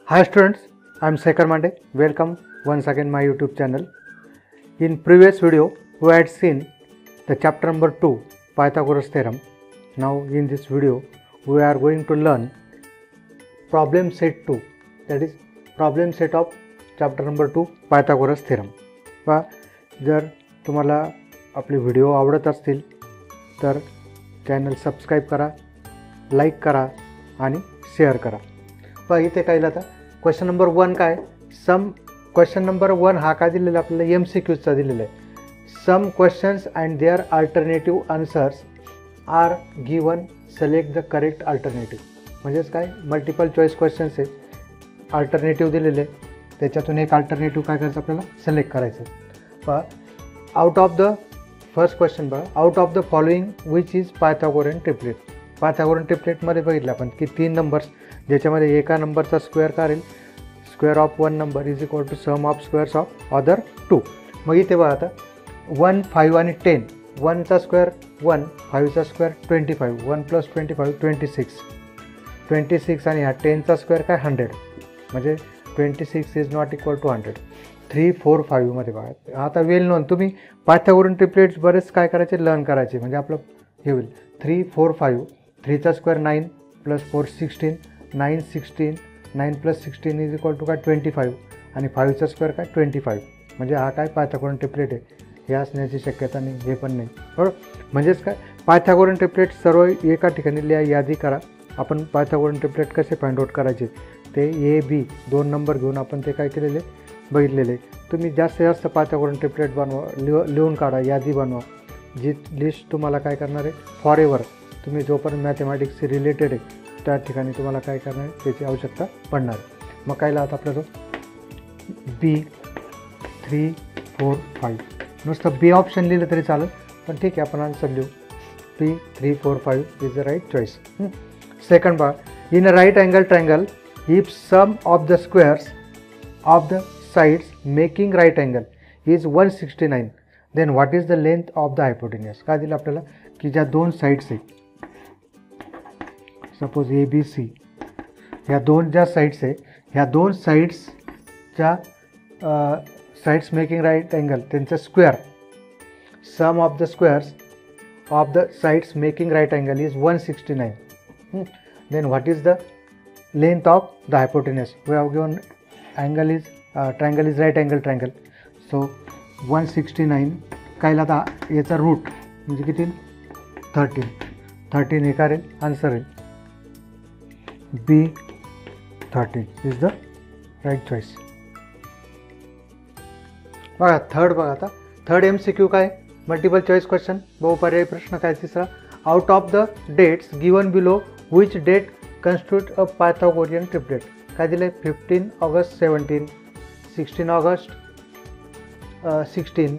Hi students, I am Sekhar Mande. Welcome once again my YouTube channel. In previous video, we had seen the chapter number 2, Pythagoras theorem. Now in this video, we are going to learn problem set 2, that is problem set of chapter number 2, Pythagoras theorem. व जर तुम्हाला आपले video आवडत असतील तर channel subscribe करा, like करा आणि शेअर करा. व इथे काय आता क्वेश्चन नंबर 1 काय, सम क्वेश्चन नंबर 1 हा काय दिलेला आपल्याला MCQचा दिलेला आहे. Some questions and their alternative answers are given, select the correct alternative. म्हणजेच काय, मल्टिपल चॉईस क्वेश्चन्स आहे, अल्टरनेटिव्ह दिलेले, त्याच्यातून एक अल्टरनेटिव्ह काय करायचं आपल्याला सिलेक्ट करायचं. पहा out of the first question बघा, out of the following which is Pythagorean triplet. Pythagorean ट्रिपलेटमध्ये बघितलं आपण की 3 नंबर्स, ज्याच्यामध्ये एका नंबरचा स्क्वेअर करेल, square of 1 number is equal to sum of squares of other 2. मग इथे बघा आता 1, 5 आणि 10. 1चा स्क्वेअर 1, 5चा स्क्वेअर 25, 1 + 25 26 आणि हा 10चा स्क्वेअर काय 100, म्हणजे 26 इज नॉट इक्वल टू 100. 3, 4, 5 मध्ये बघा. आता वेल नोन तुम्ही पायथागोरन ट्रिपलेट्स बरेच काय करायचे, लर्न करायचे, म्हणजे आपलं हे होईल 3, 4, 5. 3चा स्क्वेअर 9 + 4 16, 9 16, 9 + 16 इज इक्वल टू काय 25 आणि 5चा स्क्वेअर काय 25, म्हणजे हा काय पायथागोरन ट्रिपलेट आहे. हे असण्याची शक्यता नाही, हे पण नाही, बरोबर. म्हणजेच काय, पायथागोरन ट्रिपलेट सर्व एका ठिकाणी लिहा, यादी करा. आपण पायथागोरन ट्रिपलेट कसे फाइंड आउट करायचे ते A, B 2 नंबर घेऊन आपण ते काय केलेले बघितलेले. तुम्ही जास्तीत जास्त पायथागोरन ट्रिपलेट बनवा, लिहून काढा, यादी बनवा. जी लिस्ट तुम्हाला काय करणार आहे फॉर एव्हर, तुम्ही जोपर्यंत मॅथमॅटिक्सशी रिलेटेड आहे त्या ठिकाणी तुम्हाला काय करणार आहे त्याची आवश्यकता पडणार. मग काय लावत आपल्याला B 3, 4, 5. नुसतं B ऑप्शन लिहिलं तरी चालेल, पण ठीक आहे आपण आन्सर लिहू. B 3, 4, 5 is the right choice. Second बघा, in a right angle triangle if sum of the squares of the sides making right angle is 169, then what is the length of the hypotenuse. काय दिलं आपल्याला की ज्या 2 sides आहे, suppose ABC, ह्या 2 ज्या sides आहे, ह्या 2 साइड्सच्या साइड्स मेकिंग राईट अँगल त्यांचं square, sum of the squares of the sides making right angle is 169. then what is the length of the hypotenuse. we have given angle is triangle is right angle triangle, so 169 काय आता याचा route म्हणजे किती 13 हे करेल answer आहे B 13 is the right choice. बघा third, बघा आता थर्ड MCQ काय, मल्टिपल चॉईस क्वेश्चन, बहुपर्यायी प्रश्न काय तिसरा. Out of the dates given below which date constitute a Pythagorean triplet. काय दिले 15 August 17, 16 August 16,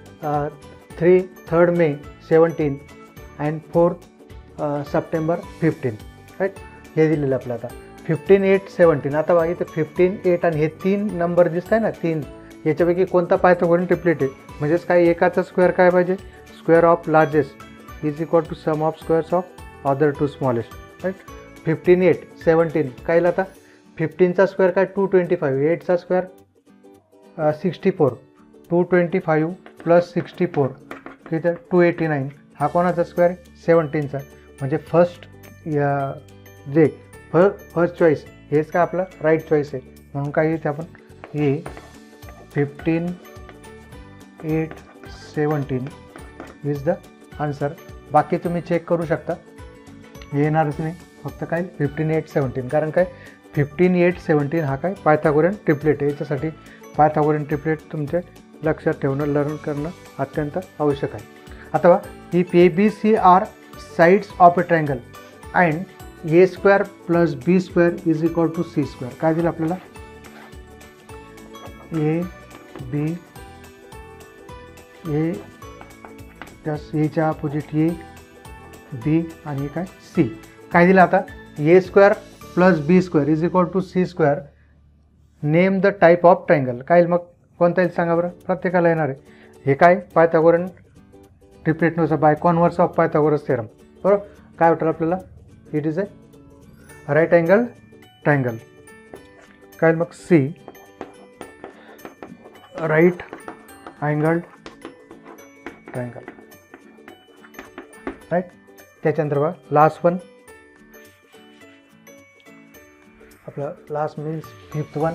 3rd May 17 and 4th September 15, right. हे दिलेलं आपलं आता 15, 8, 17. आता बघा इथे 15, 8 आणि हे 3 नंबर दिसत आहे ना, 3 याच्यापैकी कोणता पायथागोरियन ट्रिपलेट आहे. म्हणजेच काय, एकाचा स्क्वेअर काय पाहिजे, square of largest is equal to sum of squares of other 2 smallest, right. 15, 8, 17 काय आता 15चा स्क्वेअर काय 225, 8चा स्क्वेअर 64, 225 + 64 किती 289. हा कोणाचा स्क्वेअर 17चा, म्हणजे फर्स्ट जे फर्स्ट चॉईस हेच काय आपलं राईट चॉईस आहे. म्हणून काय इथे आपण हे 15, 8, 17 इज द आन्सर. बाकी तुम्ही चेक करू शकता, हे येणारच नाही, फक्त काय 15, 8, 17. कारण काय 15, 8, 17 हा काय पायथागोरियन ट्रिपलेट आहे. याच्यासाठी पायथागोरियन ट्रिपलेट तुमच्या लक्षात ठेवणं, लर्न करणं अत्यंत आवश्यक आहे. आता बघा, if ABC are sides of a triangle and A² + B² is equal to C². काय दिलं आपल्याला A प्लस Aच्या अपोजिट A, B आणि काय C. काय दिलं आता A² + B² is equal to C². Name the type of triangle. काय मग कोणता येईल सांगा बरं, प्रत्येकाला येणार आहे. हे काय पायथागोरन ट्रिपलेटनुसार by converse of Pythagoras theorem, बरोबर. काय वाटलं आपल्याला, it is a right angle triangle. काय मग see right angled triangle, right. त्याच्यानंतर बघा लास्ट वन, आपलं last means fifth one.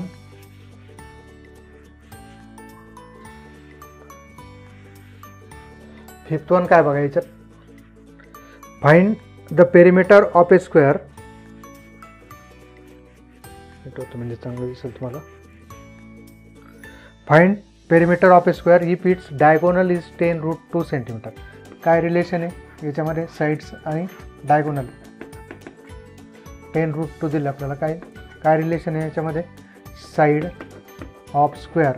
Fifth one काय बघा याच्यात, find the perimeter of a square. म्हणजे चांगलं दिसेल तुम्हाला. Find perimeter of a square if its diagonal is 10√2 centimetre. काय रिलेशन आहे याच्यामध्ये, साईड्स आणि डायगोनल. 10√2 दिलं आपल्याला. काय काय रिलेशन आहे याच्यामध्ये, side of square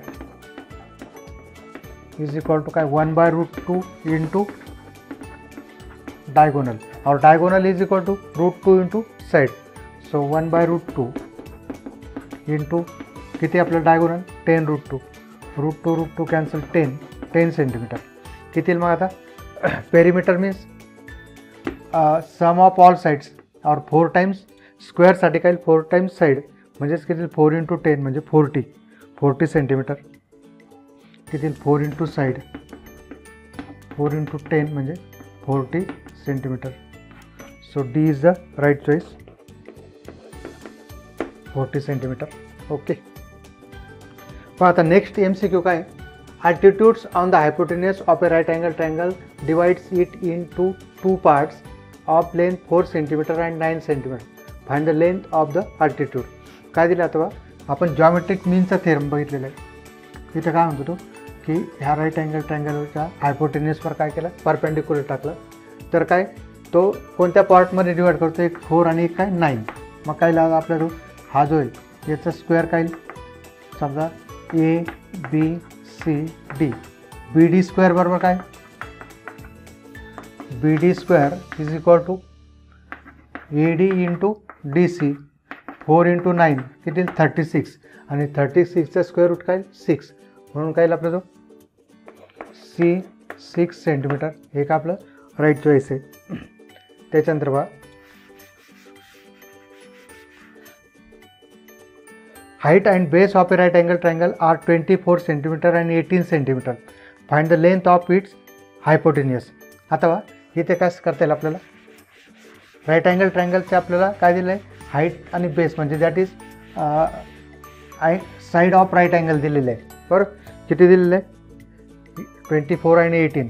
is equal to काय 1/√2 इंटू डायगोनल, और diagonal is equal to √2 into side. So 1/√2 into किती आपलं डायगोनल 10√2, √2 कॅन्सल 10 सेंटीमीटर. किती मग आता perimeter means sum of all sides और 4 टाइम्स स्क्वेअरसाठी काय 4 टाइम्स साईड म्हणजेच किती 4 इंटू 10 म्हणजे 40 सेंटीमीटर. किती 4 इंटू साईड 4 इंटू 10 म्हणजे 40 centimetre. So D is the right choice, 40 centimetre. Okay. पण आता नेक्स्ट MCQ काय, altitudes on the hypotenuse of a right angle triangle divides it into 2 parts of length 4 cm and 9 cm. Find the length of the altitude. काय दिलं आता आपण geometric मीनचा theorem बघितलेला आहे. इथं काय म्हणतो तो की ह्या राईट अँगल ट्रायंगलच्या हायपोटेन्युसवर काय केलं, परपेंडिक्युलर टाकलं. तर काय तो कोणत्या पार्टमध्ये डिवाइड करतो, एक 4 आणि एक काय 9. मग काय लागला आपल्याला, हा जो आहे याचा स्क्वेअर काय समजा ABCD, BD स्क्वेअर बरोबर काय BD square is equal to AD into DC. 4 into 9 किती 36 आणि 36चा स्क्वेअर रूट काय 6, म्हणून काय आपलं जो C 6 सेंटीमीटर हे का आपलं राईट चॉईस आहे. त्याच्यानंतर बघा height and base of a right angle triangle are 24 cm and 18 cm. Find the length of its hypotenuse. आता बघा इथे काय करता येईल आपल्याला, राईट अँगल ट्रायंगलचे आपल्याला काय दिलं आहे, हाईट आणि बेस म्हणजे that is side of right angle दिलेलं आहे. बरं किती दिलेलं आहे 24 आणि 18.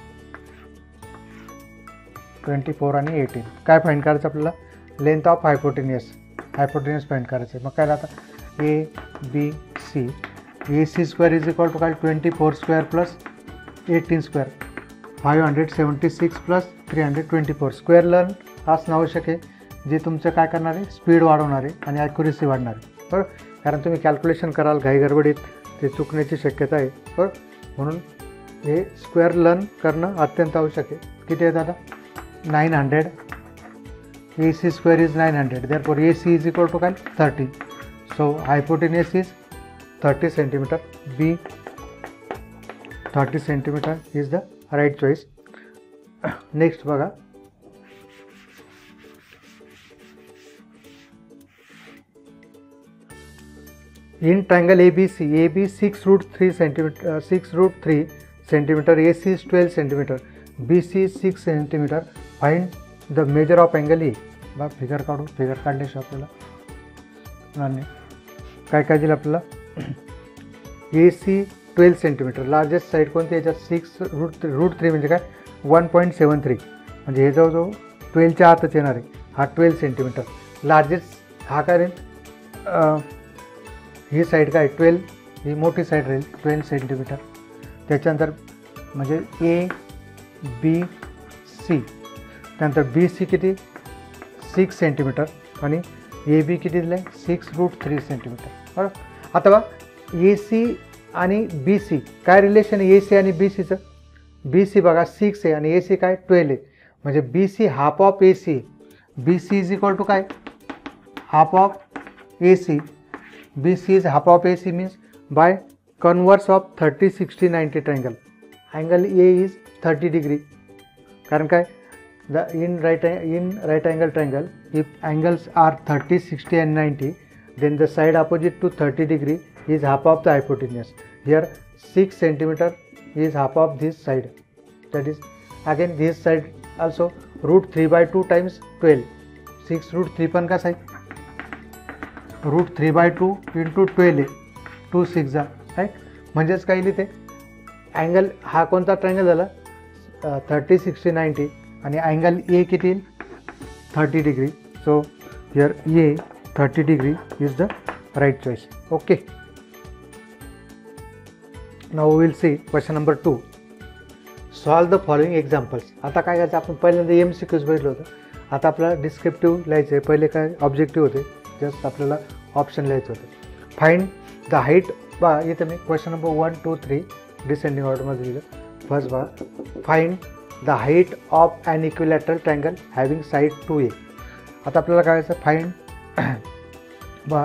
24 आणि 18 काय फाइंड करायचं आपल्याला, लेंथ ऑफ हायपोटेन्युस फाइंड करायचं आहे. मग काय आता ABC, AC square is equal to काय 24 square plus 18 square 576 plus 324. Square learn असणं आवश्यक आहे, जे तुमचं काय करणार आहे स्पीड वाढवणार आहे आणि ॲक्युरेसी वाढणार आहे. बरं कारण तुम्ही कॅल्क्युलेशन कराल घाई गडबडीत, ते चुकण्याची शक्यता आहे. बरं म्हणून हे स्क्वेअर लर्न करणं अत्यंत आवश्यक आहे. किती आहेत आता 900. AC square is 900, therefore AC is equal to 30. So hypotenuse is 30 cm. B 30 cm is the right choice. Next बघा in triangle ABC, AB 6√3 cm, 6√3 cm, AC is 12 cm, BC is 6 cm. Find the measure of angle A. बघा figure काढू, figure काढल्याशिवाय आपल्याला नाही. काय काय दिलं आपल्याला, AC 12 सेंटीमीटर, लार्जेस्ट साईड कोणती याच्यात 6√3 म्हणजे काय 1.73 म्हणजे हे जवळजवळ 12च्या आतच येणार आहे. हा 12 सेंटीमीटर. लार्जेस्ट हा काय राहील, ही साईड काय 12, ही मोठी साईड राहील 12 सेंटीमीटर. त्याच्यानंतर म्हणजे ABC, त्यानंतर BC किती 6 सेंटीमीटर आणि AB किती दिलं आहे 6√3 सेंटीमीटर. बरं आता बघा AC आणि BC काय रिलेशन आहे AC आणि BCचं. BC बघा 6 आहे आणि AC काय 12 आहे, म्हणजे BC half of AC. BC is equal to काय half of AC. BC is half of AC means by converse of 30, 60, 90 triangle. Angle A is 30 degree. कारण काय in right angle triangle, if angles are 30, 60 and 90, then the side opposite to 30 degree is half of the hypotenuse. Here 6 centimeter is half of this side, that is again this side also root 3 by 2 times 12. 6 root 3 पण कसा आहे route 3 by 2 into 12 आहे 2 6 right. म्हणजेच काय लिहिते angle हा कोणता triangle झाला 30 60 90 आणि अँगल ए किती येईल 30 degree. So here A 30 degree is the right choice. Okay, now will see question number 2. Solve the following examples. आता काय करायचं आपण पहिल्यांदा MCQs बघितलं होतं, आता आपल्याला डिस्क्रिप्टिव्ह लिहायचं आहे. पहिले काय ऑब्जेक्टिव्ह होते, जस्ट आपल्याला ऑप्शन लिहायचं होतं. Find the height. बा इथं मी क्वेश्चन नंबर 1 2 3 डिसेंडिंग ऑर्डरमध्ये लिहिलं. फर्स्ट बा find the height of an equilateral triangle having side 2A. आता आपल्याला काय करायचं फाइंड बा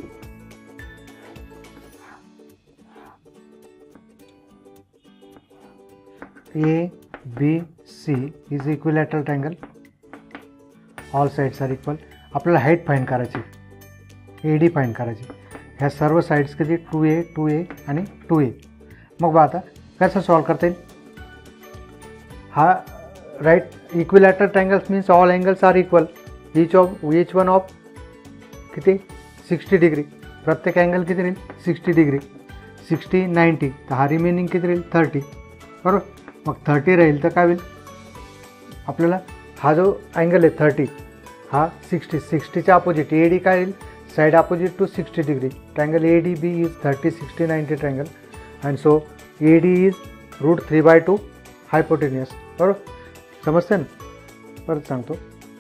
ABC is equilateral triangle, all sides are equal. आपल्याला हाईट फाइंड करायची, AD फाइंड करायची. ह्या सर्व साइड्स किती 2A 2A आणि 2A. मग बा आता कसं सॉल्व करता येईल. हा right equilateral triangles means all angles are equal, each one of किती 60 डिग्री. प्रत्येक अँगल किती राहील 60 डिग्री. 60 90 तर हा रिमेनिंग किती राहील 30. बरोबर. मग 30 राहील तर काय होईल आपल्याला हा जो अँगल आहे 30 हा 60 60च्या अपोजिट AD काय येईल side opposite to 60 degree. Triangle ADB is 30 60 90 triangle and so AD is root 3 by 2 hypotenuse. बरोबर समजते ना. परत सांगतो,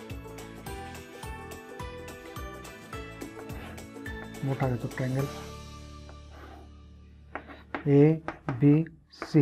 मोठा घेतो triangle ABC,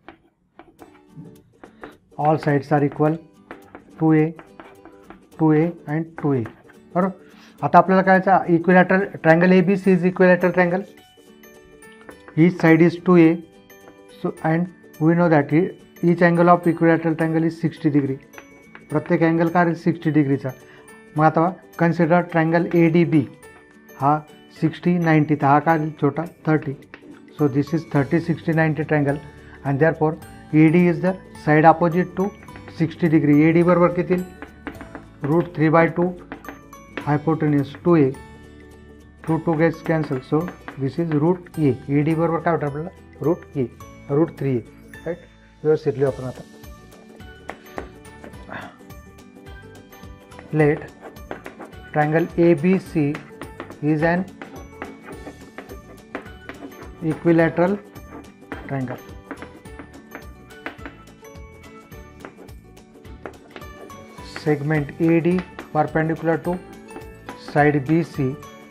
all sides are equal 2A 2A and 2A. बरोबर. आता आपल्याला काय equilateral triangle ABC is equilateral triangle. Each side is 2A. So and we know that each angle of equilateral triangle is 60 degree. प्रत्येक angle काय 60 डिग्रीचा. मग आता consider triangle ADB हा 60 90 तर हा काय छोटा 30. So this is 30 60 90 triangle and therefore AD is the side opposite to 60 degree. AD बरोबर किती root 3 by 2 hypotenuse 2A. 2 gets cancel. So this is root A. AD बरोबर काय होतं आपल्याला route A route 3A. Right. व्यवस्थित लिहू आपण आता. Let triangle ABC is an equilateral triangle. Segment AD perpendicular to side BC.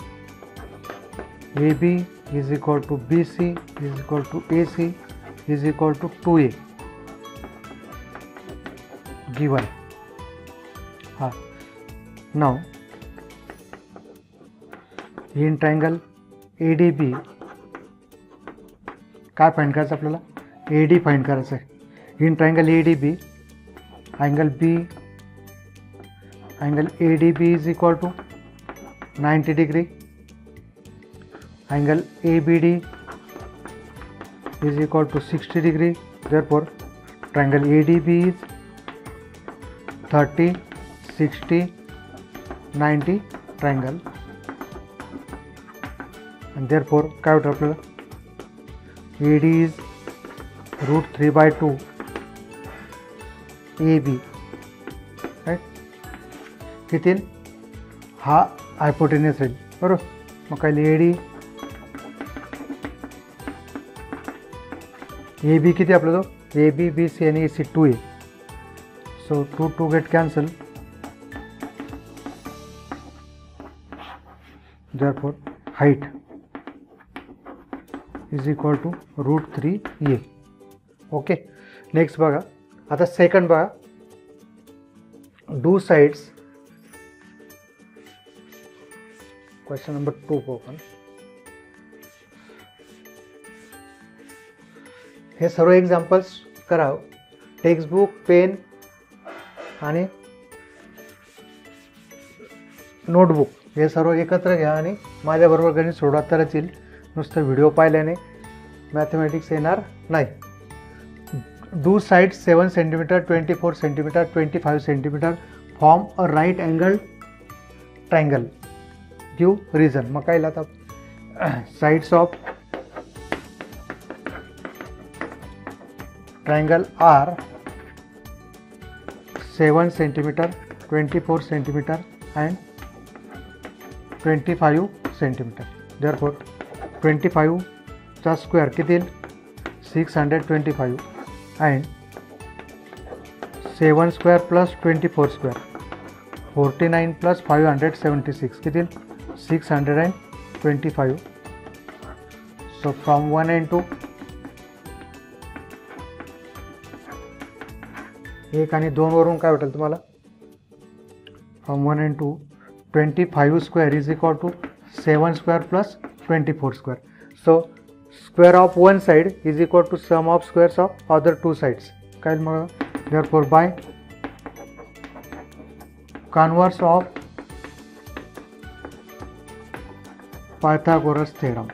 AB is equal to BC is equal to AC is equal to 2A given. Now in triangle ADB काय find करायचं आपल्याला AD find करायचं आहे. In triangle ADB angle ADB is equal to 90 degree. Angle ABD is equal to 60 degree. Therefore triangle ADB is 30 60 90 triangle and therefore काय होतं आपल्याला AD is root 3 by 2 AB. किती हा हायपोटेनियस राहील. बरोबर. मग काय AD AB किती आपला तो AB BC आणि AC 2A. So 2 get cancel. Therefore height is equal to root 3A. Okay. Next बघा आता सेकंड बघा. Two sides. Question number 2 open. हे सर्व एक्झाम्पल्स करावं. टेक्स्टबुक पेन आणि नोटबुक हे सर्व एकत्र घ्या आणि माझ्याबरोबर गणित सोडवा तरच येईल, नुसतं व्हिडिओ पाहिल्याने मॅथमॅटिक्स येणार नाही. Two sides 7 centimeter, 24 centimeter, 25 centimeter form a right angle triangle. Give reason. मग काय आता sides of triangle are 7 centimeter, 24 centimeter and 25 centimeter. therefore 25 चा स्क्वेअर किती येईल 625 and 7 square plus 24 square 49 plus 576 किती येईल 625. सो फ्रॉम 1 and 2 1 आणि 2 वरून काय भेटेल तुम्हाला from 1 and 2 25 square is equal to 7 square plus 24 square. So square of one side is equal to sum of squares of other two sides. काय मग therefore by converse of Pythagoras theorem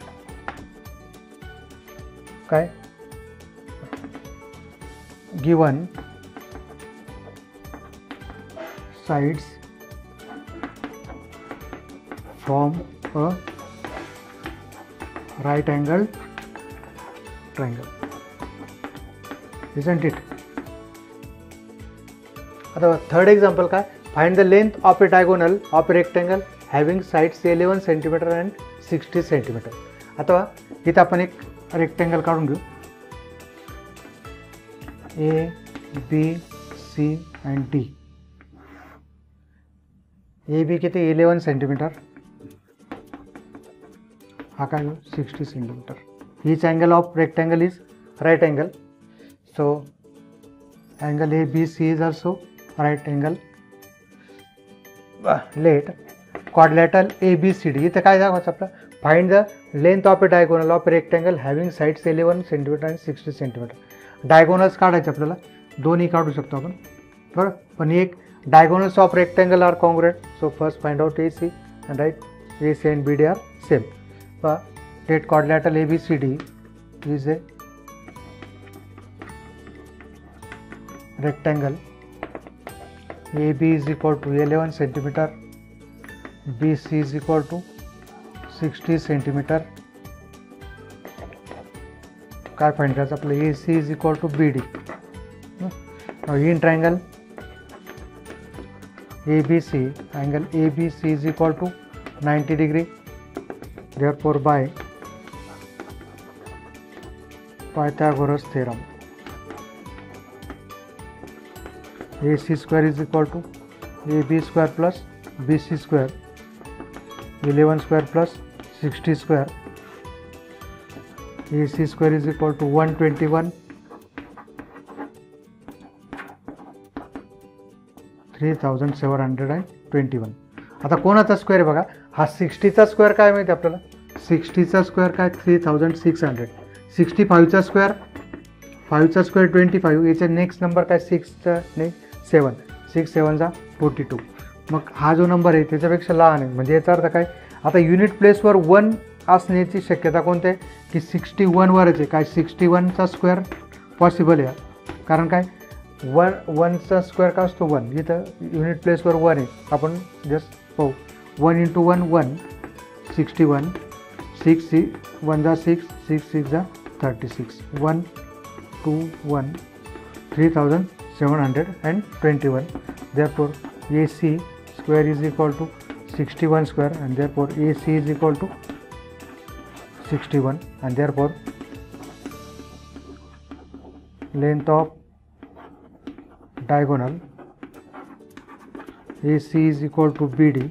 काय given sides from a right angle triangle, isn't it? आता third example काय find the length of a diagonal of a rectangle having sides 11 centimeter and 60 centimetre. आता इथं आपण एक rectangle काढून घेऊ. A B C and D. A B किती 11 centimeter, हा काय 60 centimeter. Each angle of rectangle is right angle. So angle A B C is also right angle. Let quadrilateral A B C D. इथं काय दाखवायचं आपलं find the length of a diagonal of rectangle having sides 11 centimeter and 60 centimeter. Diagonals काढायचे आपल्याला, दोन्ही काढू शकतो आपण बरोबर. पण एक diagonals of rectangle are congruent, so first find out AC and write AC and BD are same. Let quadrilateral ABCD is a rectangle. AB is equal to 11 centimeter, BC is equal to 60 centimeter. काय find करायचं आपलं AC is equal to BD. Now in triangle ABC, angle ABC is equal to 90 degree. Therefore by Pythagoras theorem AC square is equal to AB square plus BC square, 11 square plus 60 square. AC square is equal to 121, 3721. आता कोणाचा square आहे बघा, हा 60चा square काय माहिती आपल्याला 60चा square काय 3600. 65चा स्क्वेअर 5चा स्क्वेअर 25. याचा नेक्स्ट नंबर काय 6चा नाही 7. 6 7 42. मग हा जो नंबर आहे त्याच्यापेक्षा लहान आहे, म्हणजे याचा अर्थ काय आता युनिट प्लेसवर 1 असण्याची शक्यता कोणती आहे की 61 वरच आहे. काय 61चा स्क्वेअर पॉसिबल आहे, कारण काय 1चा स्क्वेअर काय असतो 1. इथं युनिट प्लेसवर 1 आहे, आपण जस्ट पाहू 1 × 1 1 61. 6 1 6 6 6 36. 1 2 1 3721. Therefore AC square is equal to 61 square, and therefore AC is equal to 61, and therefore length of diagonal AC is equal to BD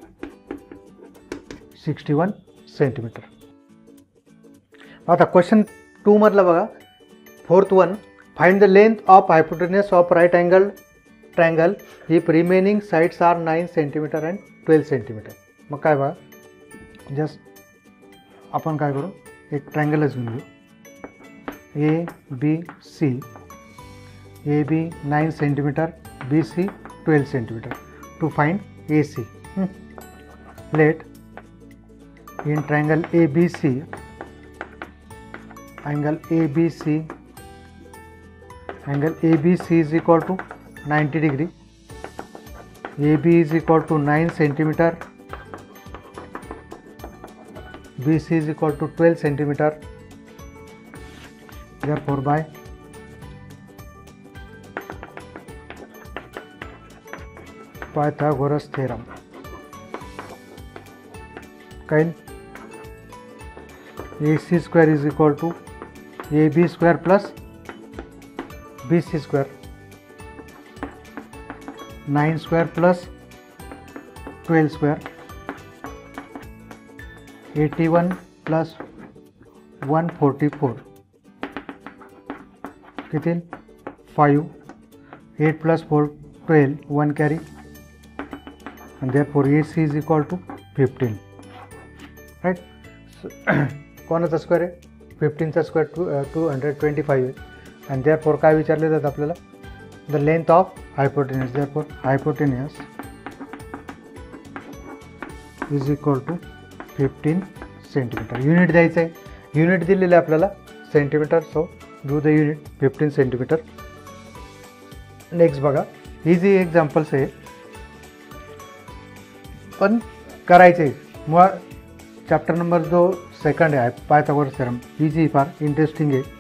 61 centimeter. आता क्वेश्चन 2 मधला बघा 4th one, find the length of hypotenuse of right angle triangle if remaining sides are 9 centimeter and 12 centimeter. मग काय बघा just आपण काय करू एक ट्रायंगलच घेऊन घेऊ. A B C, A B 9 centimeter, B C 12 centimeter. To find A C Let in triangle ABC, angle ABC is equal to 90 degree, AB is equal to 9 centimeter, BC is equal to 12 centimeter. Therefore, by Pythagoras theorem, kind AC square is equal to AB square plus BC square, 9 square plus 12 square, 81 plus 144 किती 5, 8 plus 4 12, 1 carry, and therefore AC is equal to 15, right? So, कोणाचा square आहे 15चा square 225 आहे, and therefore काय विचारले जातं आपल्याला the length of hypotenuse. Therefore hypotenuse is equal to 15 centimeter. Unit द्यायचं आहे, युनिट दिलेलं आहे आपल्याला centimeter, so do the unit 15 centimeter. Next बघा, इझी एक्झाम्पल्स आहे पण करायचे. मग चॅप्टर नंबर जो सेकंड आहे पायथागोरस थेरम, इझी फार इंटरेस्टिंग आहे.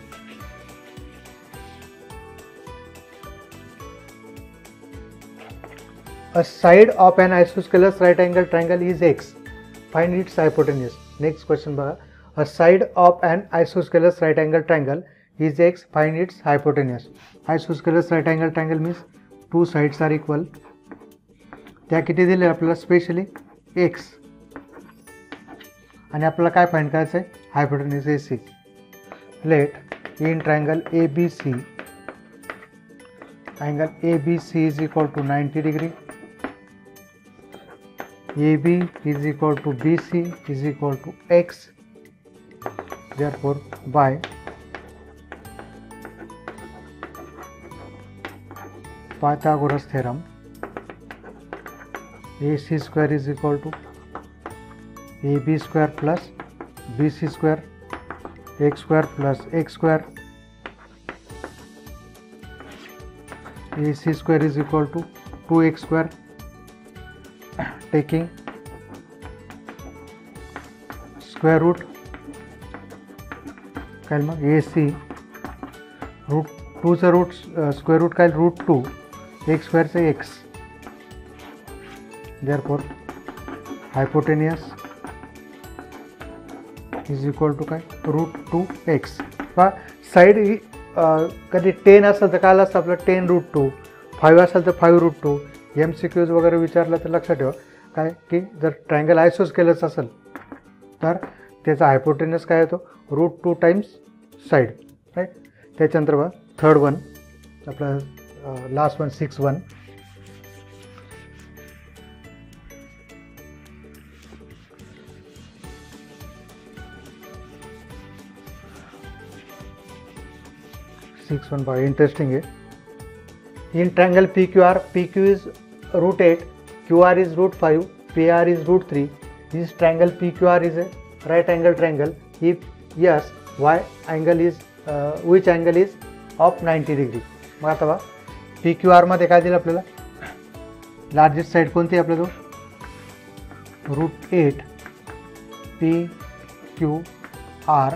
A side of an isosceles right angle triangle is x. Find its hypotenuse. Next question बघा. A side of an isosceles right angle triangle is x. Find its hypotenuse. Isosceles right angle triangle means two sides are equal. त्या किती दिले आपल्याला specially x. आणि आपल्याला काय find करायचं आहे hypotenuse AC. Let in triangle ABC, angle ABC is equal to 90 degree. AB is equal to BC is equal to x. Therefore, by Pythagoras theorem, AC square is equal to AB square plus BC square, x square plus x square. AC square is equal to 2x square. Taking square root, काय मग AC root 2 चा root square root काय root 2 x square से x. Therefore hypotenuse is equal to काय root 2x. पहा side कधी 10 असेल तर काय असतं आपलं 10 रूट 2, 5 असेल तर 5 रूट 2. MCQs वगैरे विचारलं तर लक्षात ठेवा काय की जर ट्रायंगल आयसोस्केलस असेल तर त्याचा हायपोटेन्यूस काय येतो रूट 2 टाइम्स साईड, राईट. त्याच्यानंतर बघा थर्ड वन आपलं लास्ट वन 6-1. बघा इंटरेस्टिंग आहे. In triangle PQR, PQ is root 8, QR is root 5, PR is root 3. This triangle PQR is a right angle triangle. If yes, y angle is which angle is of 90 degree. मग आता बघा PQR मध्ये काय दिलं आपल्याला largest side कोणती आहे आपल्याला रूट 8 PQR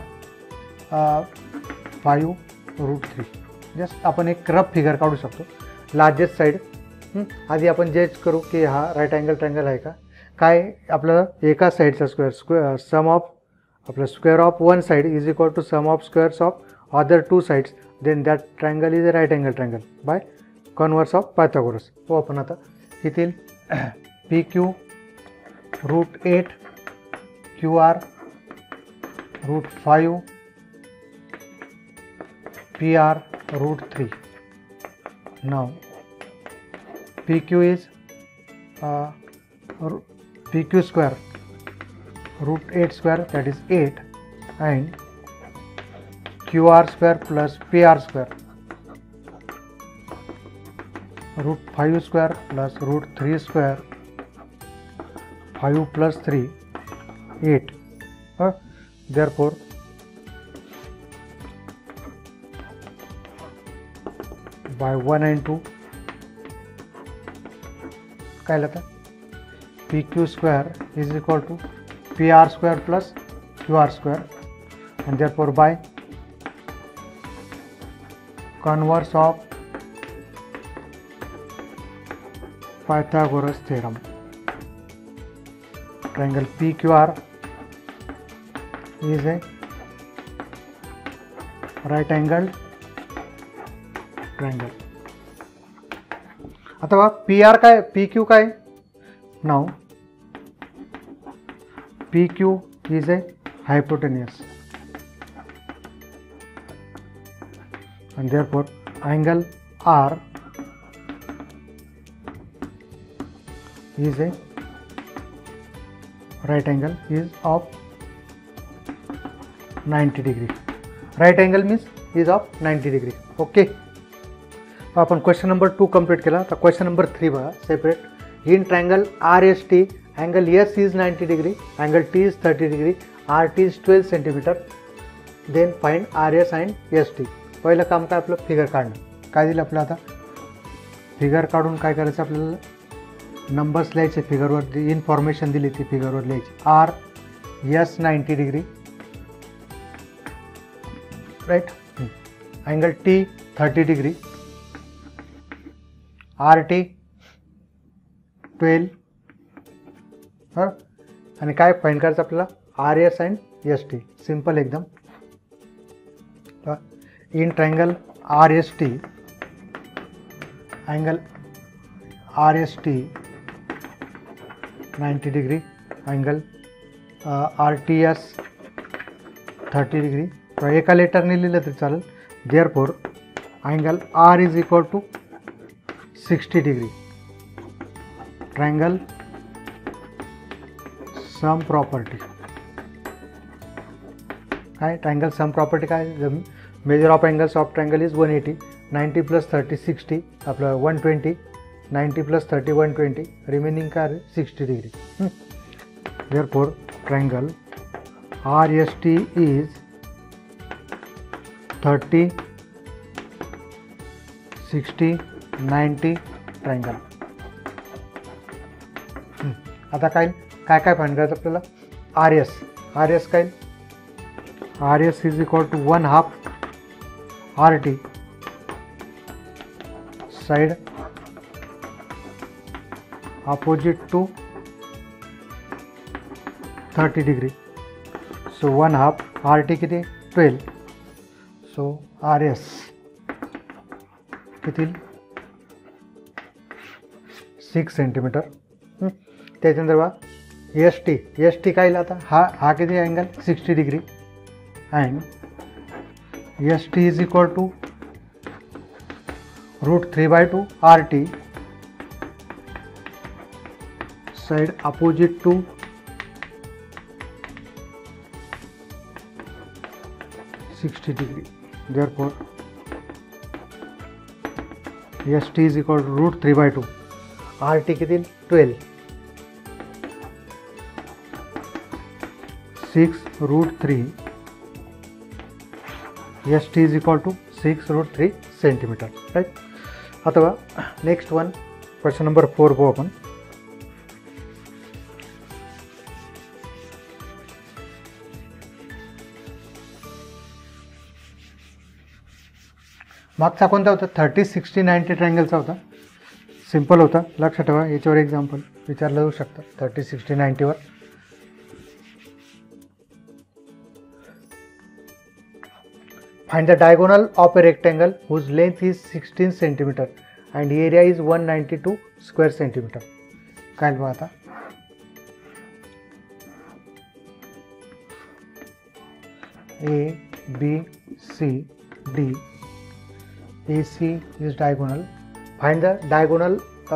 5 रूट 3. जस्ट आपण एक रफ फिगर काढू शकतो. लार्जेस्ट साईड आधी आपण जज करू की हा राईट अँगल ट्रायंगल आहे का काय. आपल्याला एका साईडचा स्क्वेअर सम ऑफ आपलं square of one side is equal to sum of squares of other 2 sides, then that triangle is a right angle triangle by converse of Pythagoras. हो आपण आता येथील PQ root 8 QR root 5 PR root 3. Now PQ is PQ square root 8 square, that is 8, and QR square plus PR square root 5 square plus root 3 square 5 plus 3 8. Therefore by 1 and 2 काय आलं आता PQ square is equal to PR square plus QR square, and therefore by converse of Pythagoras theorem, triangle PQR is a right angled triangle. आता बघा PR काय PQ काय, now PQ is a hypotenuse and therefore angle R is a right angle is of 90 degree. Right angle means is of 90 degree. Okay. आपण question number 2 complete केला. तर question number 3 बघा separate. In triangle RST angle S is 90 degree, angle T is 30 degree, RT is 12 centimeter. Then find RS and ST. पहिलं काम काय आपलं figure काढणं. काय दिलं आपलं आता फिगर काढून काय करायचं आपल्याला नंबर्स लिहायचे फिगरवर, इन्फॉर्मेशन दिली ती फिगरवर लिहायची. RS 90 degree राईट, angle T 30 degree, RT 12 आणि काय फाइंड करायचं आपल्याला RS अँड ST. सिंपल एकदम. In triangle RST angle RST 90 degree, angle RTS 30 degree. तर एका लेटरने लिहिलं तरी चालेल. Therefore angle R is equal to 60 degree. Triangle sum property काय, ट्रायंगल सम प्रॉपर्टी काय, measure of angles of triangle is 180, 90 plus 30 60 आपलं 120, 90 plus 30 120, रिमेनिंग काय 60 degree. Therefore triangle RST is 30 60 90 triangle. आता काय काय काय फाइंड करायचं आपल्याला RS काय RS is equal to 1/2 RT side opposite to 30 degree. So 1/2 RT किती 12. सो RS किती 6 सेंटीमीटर. त्याच्यानंतर बघा ST काय आता हा किती angle 60 degree and ST is equal to √3/2 RT side opposite to 60 degree. Therefore ST is equal to √3/2 RT किती 12 6√3 ST is equal to 6√3 centimeter. Right. आता नेक्स्ट वन क्वेश्चन नंबर 4 बघू आपण. मागचा कोणता होता 30 60 90 ट्रायंगलचा होता. सिंपल होता, लक्षात ठेवा. याच्यावर एक्झाम्पल विचारलं जाऊ शकतं 30 60 90 वर. Find the diagonal of a rectangle whose length is 16 centimeter and area is 192 square centimeter. काय बघा आता A B C D AC is diagonal. Find the diagonal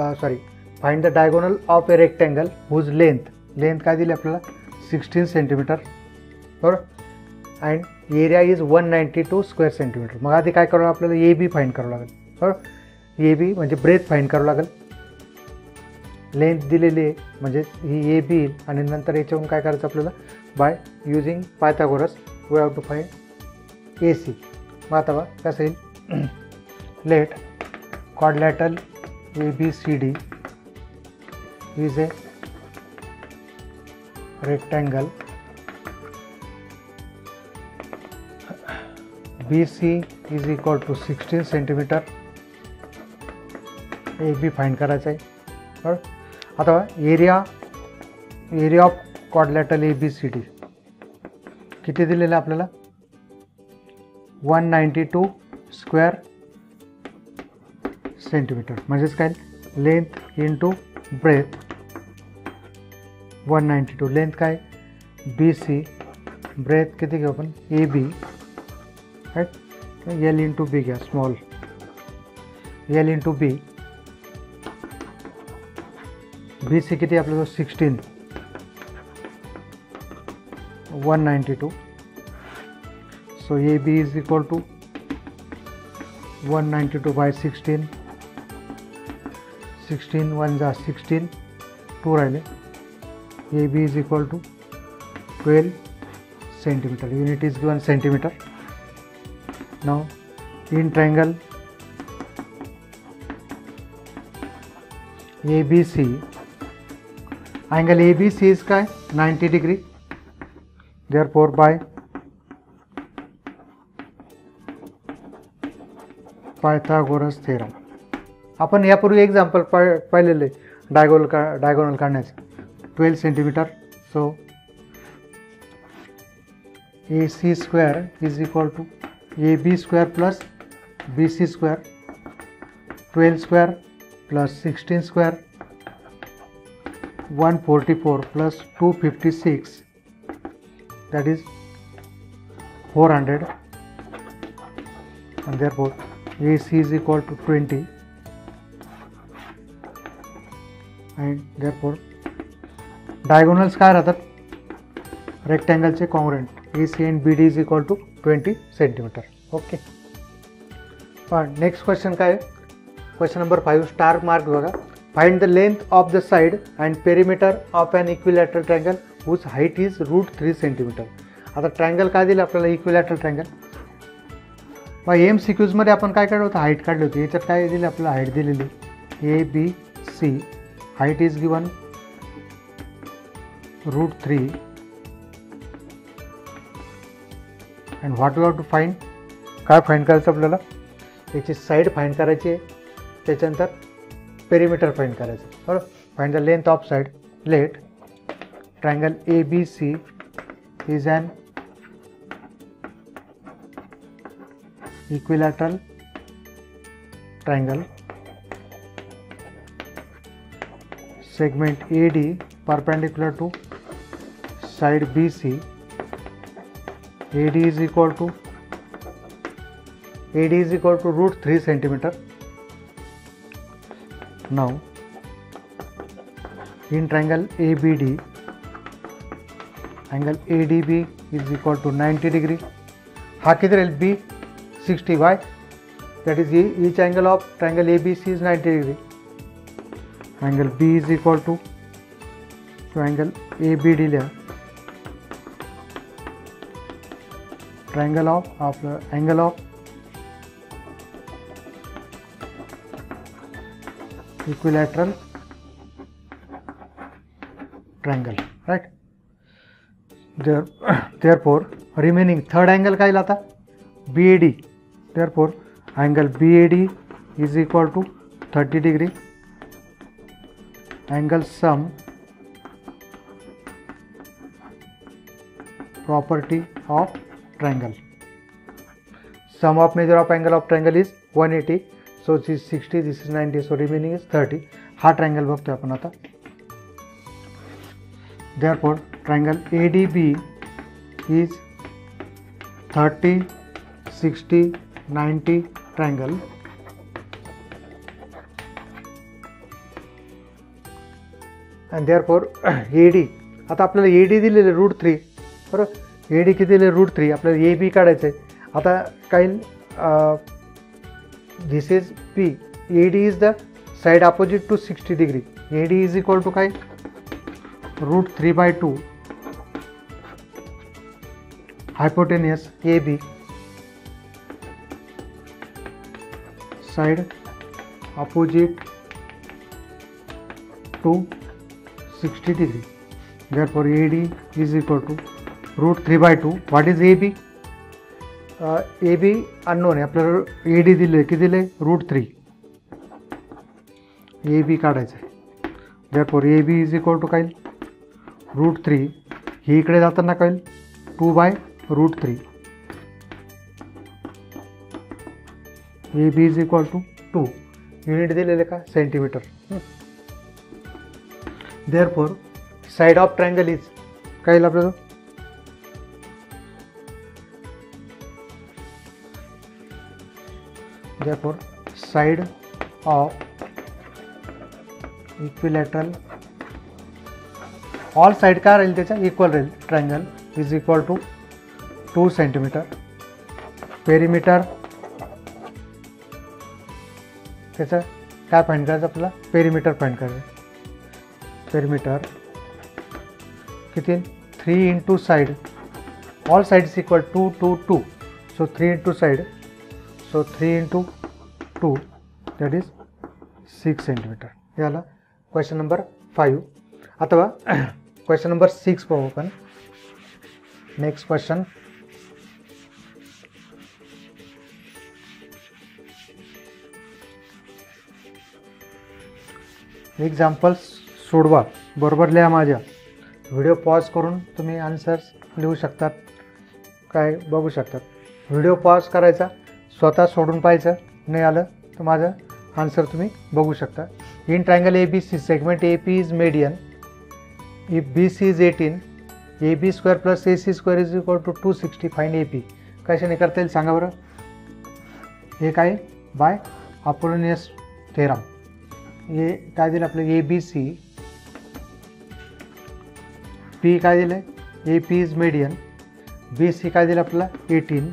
of a rectangle whose length काय दिली आपल्याला 16 सेंटीमीटर बरोबर and area is 192 square centimeter. मग आधी काय करावं आपल्याला AB फाइंड करावं लागेल बरोबर. AB म्हणजे ब्रेथ फाइंड करावं लागेल. लेंथ दिलेली आहे म्हणजे ही ए बी येईल आणि नंतर याच्यावरून काय करायचं आपल्याला by using Pythagoras we have to find A C. मग आता कसं येईल let quadrilateral ABCD is a rectangle BC is equal to 16 centimeter. AB find करायचं आहे. बरोबर. आता एरिया ऑफ quadrilateral ABCD किती दिलेलं आहे आपल्याला 192 स्क्वेअर सेंटीमीटर म्हणजेच काय लेंथ इंटू ब्रेथ 192 लेंथ काय बी सी ब्रेथ किती घेऊ आपण A B right L into B घ्या small L into B B C किती आपल्याला 16 192 so A B is equal to 192 by 16 1 जा 16 2 राहिले A B is equal to 12 centimeter unit is given centimeter. Now in triangle ABC angle ABC is काय 90 degree. Therefore by Pythagoras theorem आपण यापूर्वी example पाहिलेले diagonal काढण्याचे 12 centimeter. So A C square is equal to A B square plus B C square 12 square plus 16 square 144 plus 256 that is 400 and therefore AC is equal to 20 and therefore diagonals काय राहतात रेक्टँगलचे congruent AC and BD is equal to 20 centimeter. Okay. पण next question काय question number 5 star mark बघा. Find the length of the side and perimeter of an equilateral triangle whose height is √3 centimetre. आता ट्रायंगल काय दिलं आपल्याला equilateral triangle मग MCQजमध्ये आपण काय काढलं होतं हाईट काढली होती. याच्यात काय दिली आपल्याला हाईट दिलेली ABC height is given √3 and what you have to find काय फाइंड करायचं आपल्याला याची साईड फाइंड करायची आहे त्याच्यानंतर पेरिमीटर फाइंड करायचं बरोबर. Find the length of side. Let triangle ABC is an equilateral triangle segment AD perpendicular to side BC. AD is equal to √3 centimeter. Now in triangle ABD angle ADB is equal to 90 degree. हा किती राहील B 60 why that is each angle of triangle ABC is 90 degree. Angle B is equal to angle ABD लिहा triangle of angle of equilateral triangle right. Therefore remaining third angle काय लाता BAD. Therefore angle BAD is equal to 30 degree. Angle sum property of triangle. Sum of measure of angle of triangle is 180. So this is 60, this is 90, so remaining is 30. हा triangle बघतोय आपण आता. Therefore triangle ADB is 30 60 90 triangle and therefore AD आता आपल्याला AD दिलेले √3 बरोबर. AD किती दिले √3 आपल्याला AB काढायचं आहे. आता काही this is P. AD is the side opposite to 60 degree. AD is equal to काय √3/2 hypotenuse AB side opposite to 60 degree. Therefore AD is equal to √3/2. What is AB? AB unknown आहे आपल्याला. AD दिले किती दिले √3. AB काढायचं आहे. Therefore AB is equal to काय √3. ही इकडे जाताना काय 2/√3. AB is equal to 2. Unit दिलेले का centimeter. Therefore side of triangle is काय येईल आपल्याला therefore side of equilateral all side काय राहील त्याच्या इक्वल राहील triangle is equal to 2 centimeter. Perimeter त्याचं काय फाइंड करायचं आपल्याला पेरिमीटर फाइंड करायचं. पेरिमीटर किती 3 into side all sides equal 2 2 2 so 3 into side so 3 into 2 that is 6 centimeter. याला क्वेश्चन नंबर 5 अथवा क्वेश्चन नंबर 6 पाहू आपण. नेक्स्ट क्वेश्चन एक्झाम्पल्स सोडवा बरोबर लिहा. माझ्या व्हिडिओ पॉज करून तुम्ही आन्सर्स लिहू शकतात काय बघू शकतात. व्हिडिओ पॉज करायचा स्वतः सोडून पाहायचं नाही आलं तर माझं आन्सर तुम्ही बघू शकता. In triangle ABC segment AP is median if BC is 18 AB² + AC² is equal to 260 find AP. कशाने करता येईल सांगा बरं. हे काय बाय अपोलोनियस थेरम. हे काय दिलं आपलं ABC P काय दिलं AP इज मेडियन BC काय दिलं आपल्याला 18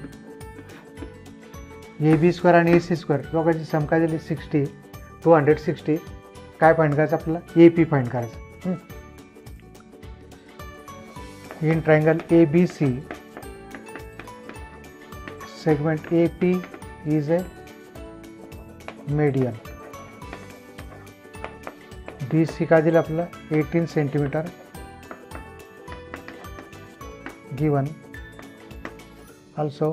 AB² आणि AC² दोघांची सम काय दिली 60 260. काय फाइंड करायचं आपल्याला AP फाइंड करायचं. In triangle ABC segment AP is a median BC काय दिलं आपल्याला 18 centimeter given also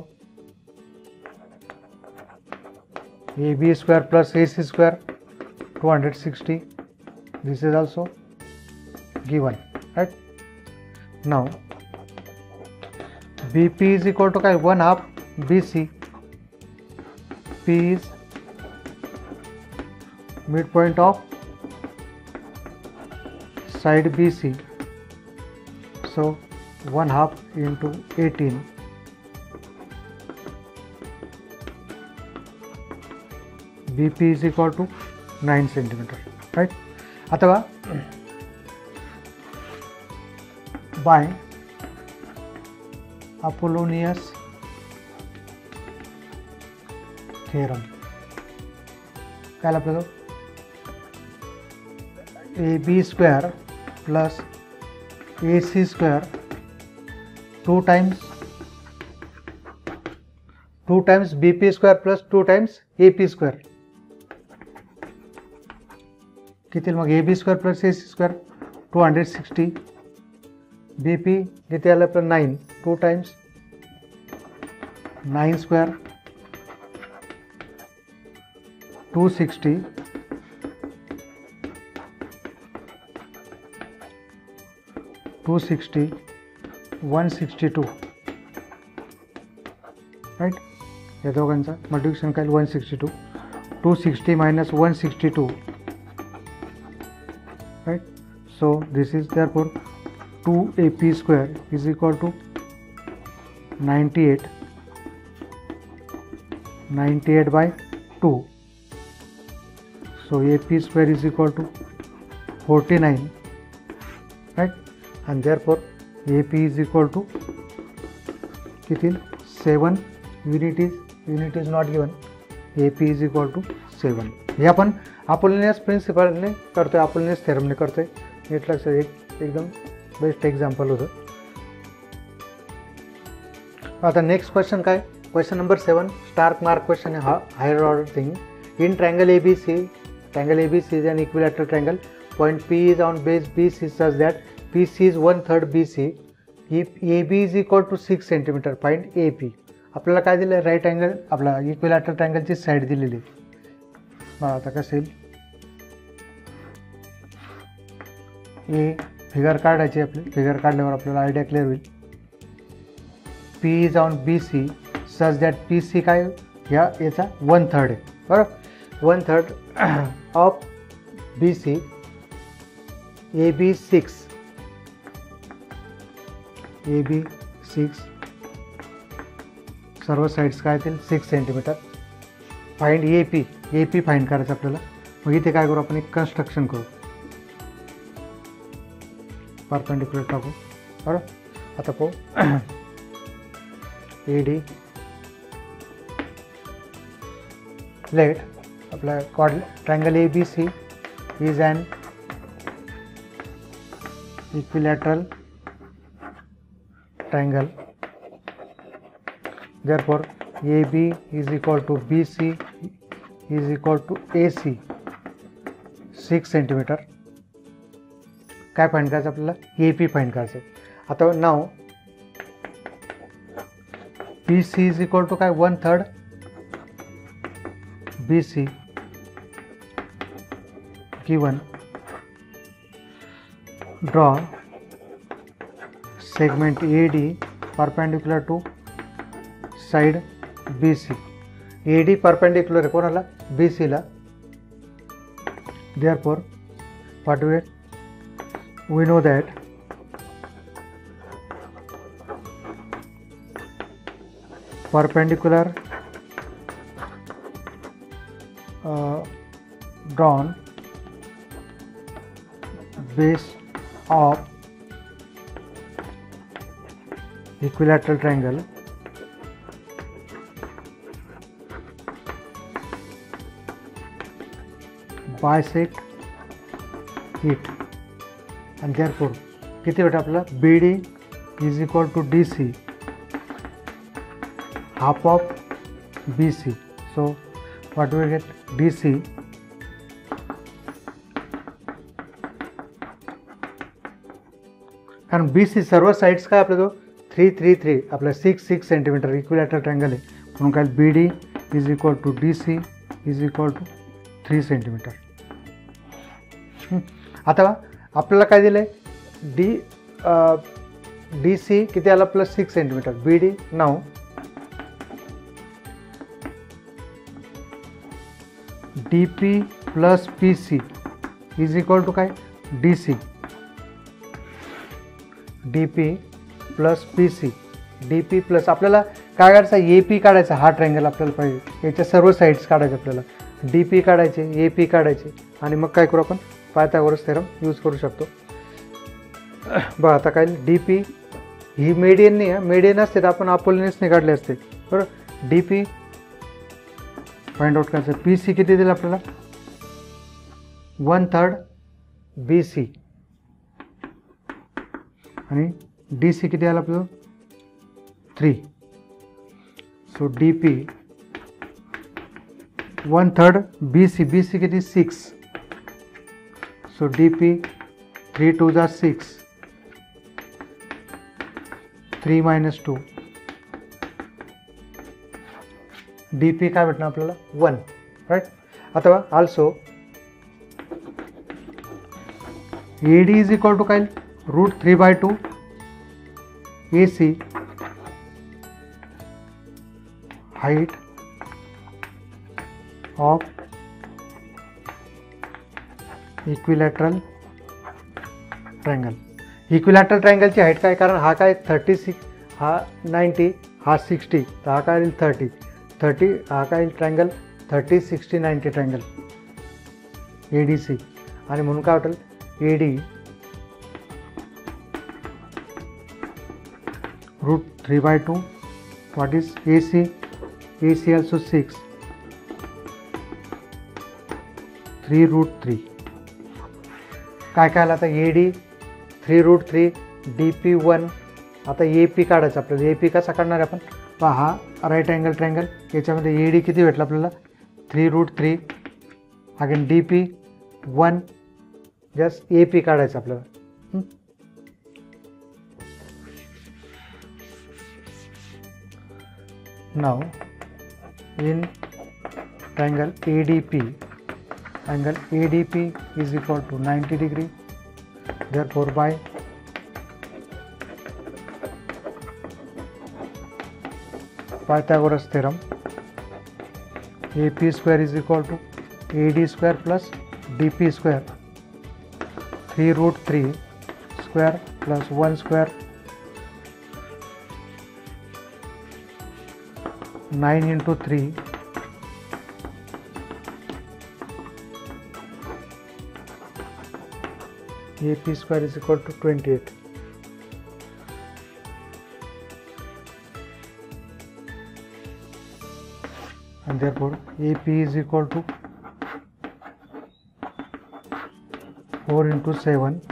AB² + AC² 260 this is also given right. now BP is equal to 1/2 BC. P is midpoint of side BC so 1/2 into 18 BP is equal to 9 centimeter right. अथवा by Apollonius theorem काय आपल्याला AB² + AC² 2 times BP² + 2 times AP² किती मग AB² + AC² 260 BP किती आलं आपलं 9 2 times 9² 260 260 162 right. या दोघांचा मल्टिप्लिकेशन काय 162 260 - 162 right. so this is therefore 2AP² is equal to 98/2 so AP² is equal to 49 right. and therefore AP is equal to किती 7 unit is not given. AP is equal to 7. हे आपण Apollonius प्रिन्सिपलने करतोय, Apollonius थेरमने करतोय. नीट लक्षात, एकदम best example होतं. आता next question काय, question number 7 star mark question आहे, higher order thing. In triangle ABC, triangle ABC is an equilateral triangle. Point P is on base BC such that PC is 1/3 BC. If AB is equal to 6 cm, find AP. आपल्याला काय दिलं, right angle, आपला equilateral ट्रायंगलची side दिलेली. आता कसं येईल, a figure काढायची, आपली फिगर काढल्यावर आपल्याला आयडिया क्लिअर होईल. P is on BC such that PC काय याचा 1/3 आहे, बरोबर. 1/3 ऑफ BC, AB 6, AB 6, सर्व साईड्स काय येतील 6 centimetre. Find AP, AP find करायचं आपल्याला. मग इथे काय करू, आपण एक कन्स्ट्रक्शन करू, परपेंडिक्युलर टाकू, बरोबर. आता पाहू, AD लेट आपला triangle ABC is an equilateral triangle. Therefore, AB is equal to BC is equal to AC 6 cm. काय फाइंड करायचं आपल्याला, AP फाइंड करायचं. आता नाव BC is equal to काय 1/3 BC given. Draw segment AD perpendicular to side BC. AD perpendicular आहे कोणाला, BC ला. Therefore, what we know that perpendicular drawn base of equilateral triangle bisect it, and therefore किती भेटतं आपल्याला, BD is equal to DC half of BC. So what do we get, DC कारण BC सर्व sides काय आपल्या 3 3 3 आपल्या 6 6 centimetre equilateral triangle आहे, म्हणून काय BD is equal to DC is equal to 3 centimetre. आता आपल्याला काय दिलं आहे, DC किती आला, प्लस 6 सेंटीमीटर. BD नाव DP plus PC is equal to काय, DC. DP plus PC, DP plus आपल्याला काय काढायचा, AP काढायचा. हा ट्रायंगल आपल्याला पाहिजे, याच्या सर्व साईड्स काढायचे आपल्याला. DP काढायचे, AP काढायचे, आणि मग काय करू आपण, पायथागोरस थेरम यूज करू शकतो. बघा आता काय, DP ही मेडियन नाही आहे, मेडियन असते तर आपण अपोलिनियसने काढले असते, बरोबर. DP फाइंड आउट करायचं. PC किती दिलं आपल्याला, 1/3 BC, आणि DC किती आला आपल्याला 3. सो DP 1/3 BC, BC किती 6. सो DP 3 2 जा 6, 3 - 2, DP काय भेटणार आपल्याला 1, राईट. आता also AD is equal to काय, √3/2 AC height of equilateral triangle. Equilateral ट्रायंगलची हाईट काय, कारण हा काय 36, हा 90, हा 60, तर हा काय 30, हा काय ट्रायंगल 30 60 90 ट्रायंगल ADC, आणि म्हणून काय वाटेल, AD √3/2. what is AC, AC also 6, 3√3 काय काय आलं आता AD 3√3 DP1. आता AP काढायचं आपल्याला. AP कसा काढणार आहे आपण पहा, हा राईट अँगल ट्रायंगल, याच्यामध्ये AD किती भेटलं आपल्याला 3√3 अगेन DP1 जस्ट AP काढायचं आपल्याला. Now in triangle ADP, angle ADP is equal to 90 degree. Therefore by Pythagoras theorem, AP square is equal to AD square plus DP square, 3√3 square plus 1 square, 9 into 3 AP square is equal to 28. And therefore AP is equal to 4 into 7.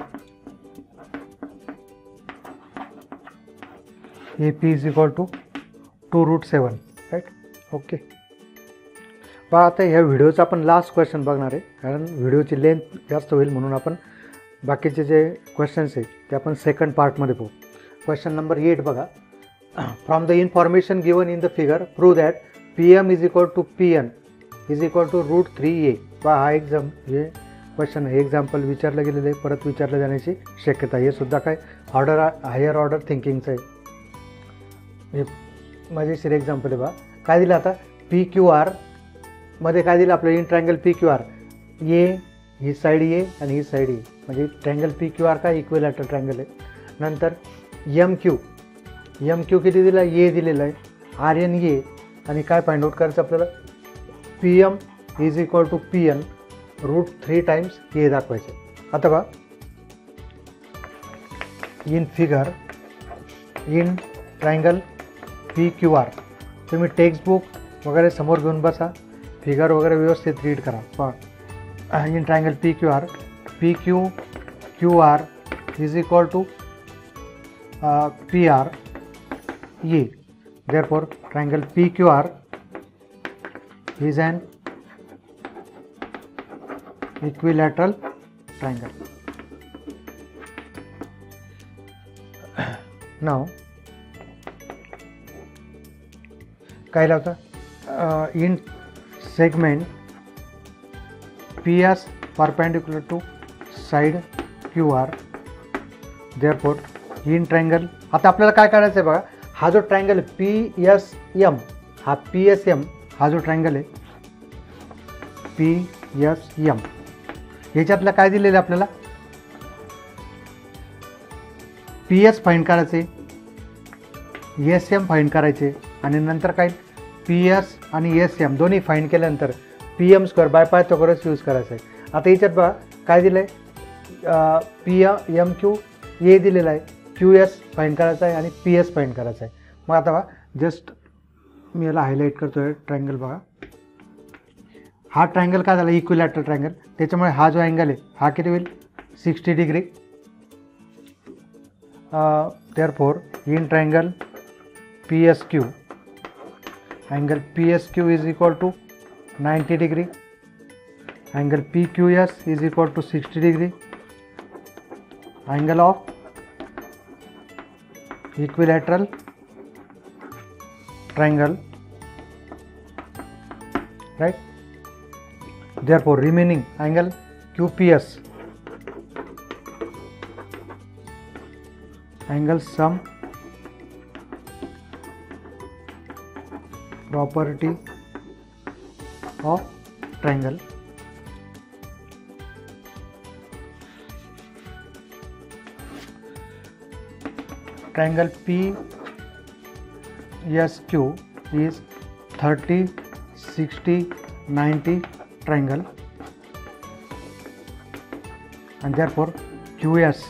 AP is equal to 2√7. Right. Okay. पहा आता ह्या व्हिडिओचा आपण last question बघणार आहे, कारण व्हिडिओची length जास्त होईल म्हणून आपण बाकीचे जे क्वेश्चन्स आहेत ते आपण सेकंड पार्टमध्ये पाहू. क्वेश्चन नंबर 8 बघा. From the information given in the figure prove that PM is equal to PN is equal to √3A. पहा हा हे क्वेश्चन हे एक्झाम्पल विचारलं गेलेलं आहे, परत विचारलं जाण्याची शक्यता आहे. हे सुद्धा काय हायर ऑर्डर थिंकिंगचं आहे. हे मजेशीर एक्झाम्पल आहे बा. काय दिलं आता PQR मध्ये काय दिलं आपलं इन ट्रायंगल PQR, ही साईड A आणि ही साईड A, म्हणजे ट्रायंगल PQR काय इक्विलॅटरल ट्रायंगल आहे. नंतर MQ किती दिला A दिलेला आहे, RN A, आणि काय फाइंड आउट करायचं आपल्याला PM is equal to PN √3 times A दाखवायचं. आता बा in figure in triangle PQR तुम्ही टेक्स्टबुक वगैरे समोर घेऊन बसा, फिगर वगैरे व्यवस्थित रीड करा. पहा in triangle PQR is equal to PR A. Therefore triangle PQR is an equilateral triangle. Now काय लावतं in segment PS perpendicular to side QR. Therefore in triangle, आता आपल्याला काय करायचं आहे बघा, हा जो ट्रायंगल PSM, हा PSM हा जो ट्रायंगल आहे PSM, याच्यातलं काय दिलेलं आहे आपल्याला PS फाइंड करायचे, SM फाइंड करायचे, आणि नंतर काय PS आणि SM दोन्ही फाइंड केल्यानंतर PM square by Pythagoras use करायचं आहे. आता याच्यात बघा काय दिलं आहे PMQ A दिलेला आहे, QS फाइंड करायचा आहे आणि PS फाइंड करायचा आहे. मग आता बघा जस्ट मी याला हायलाईट करतो आहे ट्रायंगल. बघा हा ट्रायंगल काय झाला इक्विलॅटरल ट्रायंगल, त्याच्यामुळे हा जो अँगल आहे हा किती होईल 60 degree. Therefore in triangle PSQ, angle PSQ is equal to 90 degree, angle PQS is equal to 60 degree, angle of equilateral triangle, right? Therefore remaining angle QPS, angle sum property of triangle. Triangle PSQ is 30, 60, 90 triangle, and therefore QS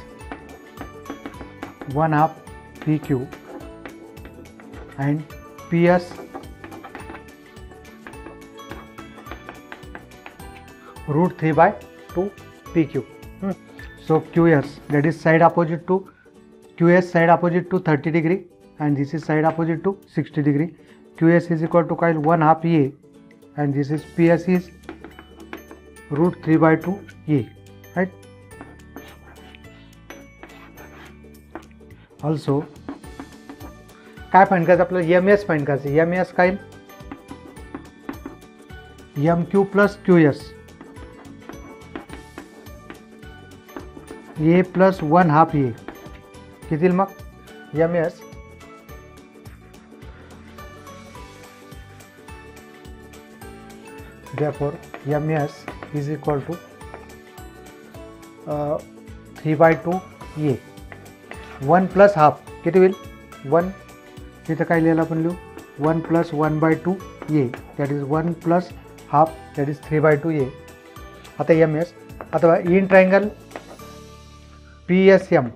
1/2 PQ and PS √3/2 PQ. So QS, that is side opposite to QS, side opposite to 30 degree, and this is side opposite to 60 degree. QS is equal to 1/2 A, and this is PS is √3/2 A, right? Also काय find करायचं आपल्याला, MS find करायचं. MS काय, MQ plus QS, A plus 1/2 A किती येईल मग MS therefore MS is equal to 3/2 A. 1 plus half किती होईल 1, इथं काय लिहायला आपण लिहू 1 plus 1/2 A, that is 1 plus half, that is 3/2 A. आता MS, आता in triangle PSM,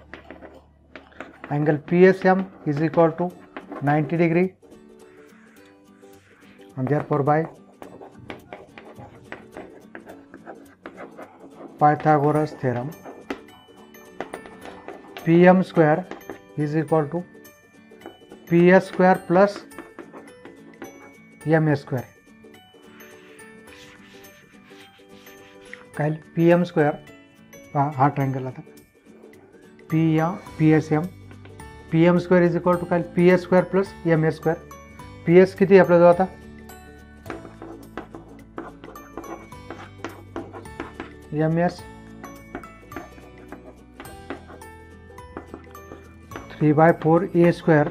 angle PSM is equal to 90 degree, and therefore by Pythagoras theorem PM square is equal to PS square plus MS square. काय PM square हा triangle, आता PSM, PM square is equal to काय PS square plus MS square. PS किती आपल्याजवळ आता MS 3/4 A square,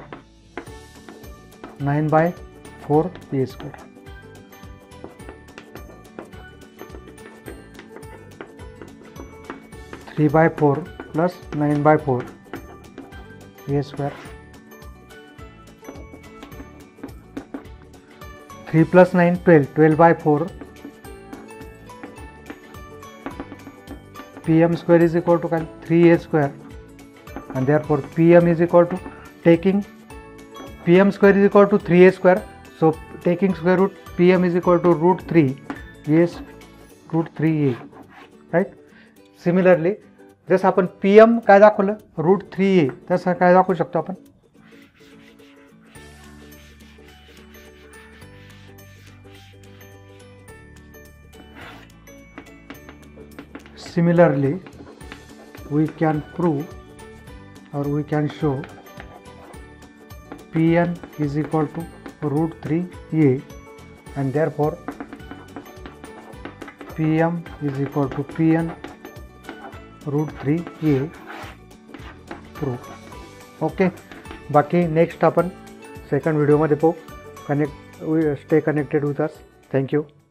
9/4 A square. Three by four plus 9/4 A square. 3 plus 9 12, 12/4 PM square is equal to 3A square, and therefore PM is equal to, taking PM square is equal to 3A square, so taking square root PM is equal to √3A, right? Similarly जसं आपण PM काय दाखवलं √3A, तसं काय दाखवू शकतो आपण Similarly, we can prove or we can show Pn is equal to √3A, and therefore PM is equal to Pn √3A proof. Okay, बाकी नेक्स्ट आपण सेकंड व्हिडिओमध्ये पाहू. Stay connected with us. Thank you.